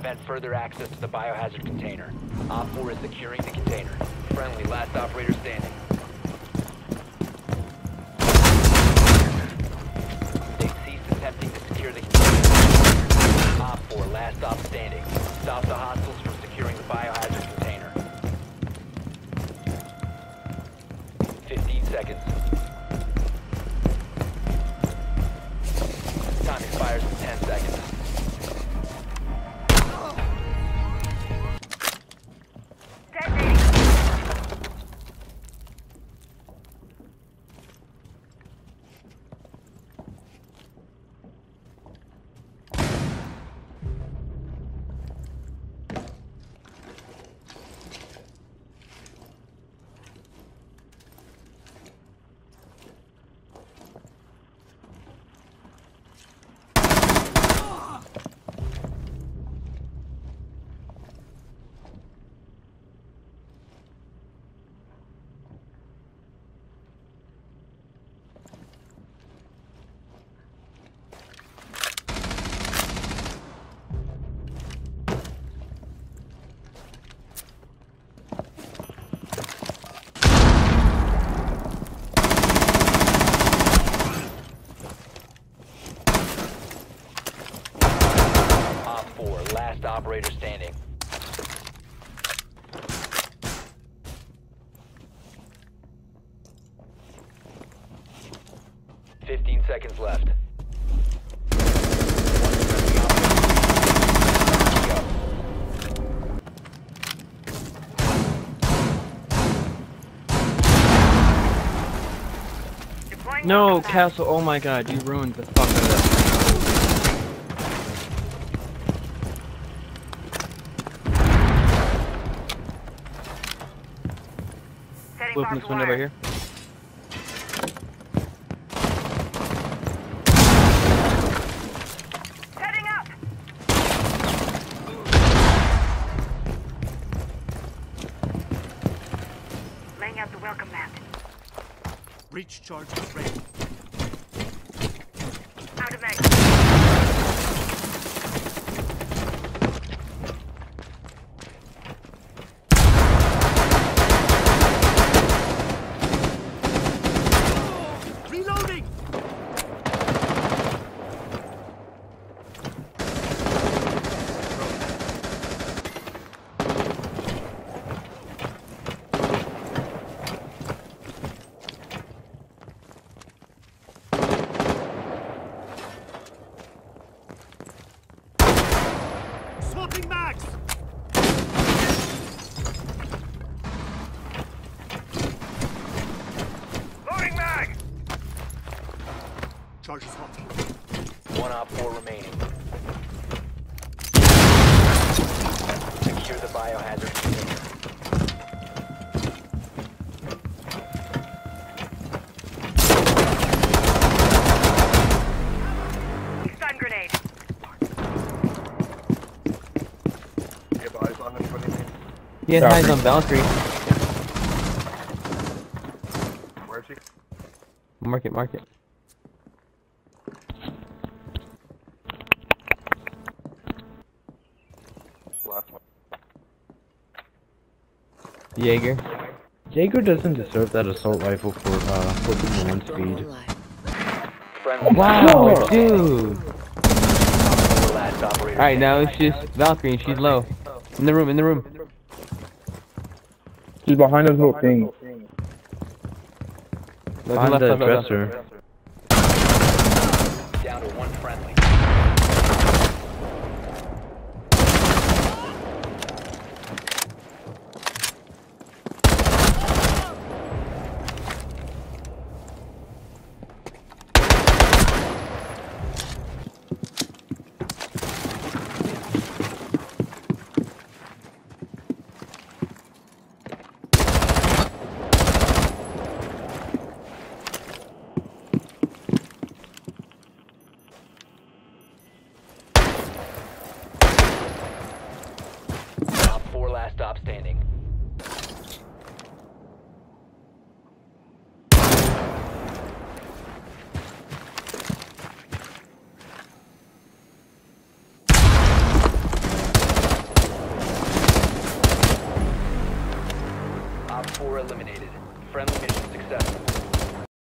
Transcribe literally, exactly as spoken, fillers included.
prevent further access to the biohazard container. Op four is securing the container. Friendly, last operator standing. They've ceased attempting to secure the container. Op four, last stop standing. Stop the hostiles from securing the biohazard container. fifteen seconds. Time expires in ten seconds. Last operator standing. Fifteen seconds left. No, Castle, oh my god, you ruined the fuck out of that. Open this window right here. Heading up. Laying out the welcome mat. Breach charge is ready. Out of mag. Swapping mags! Loading mag! Charge is hot. One op four remaining. Secure the biohazard container. Stun grenade. He had eyes on Valkyrie. Where is she? Mark it, mark it. Last one. Jaeger. Jaeger doesn't deserve that assault rifle for uh fourteen one speed. Friendly. Wow, dude! Last operator. Alright, now it's just Valkyrie and she's low. In the room, in the room. She's behind those little things. Behind Behind the left, left, left. dresser. Down to one friendly. Last stop standing.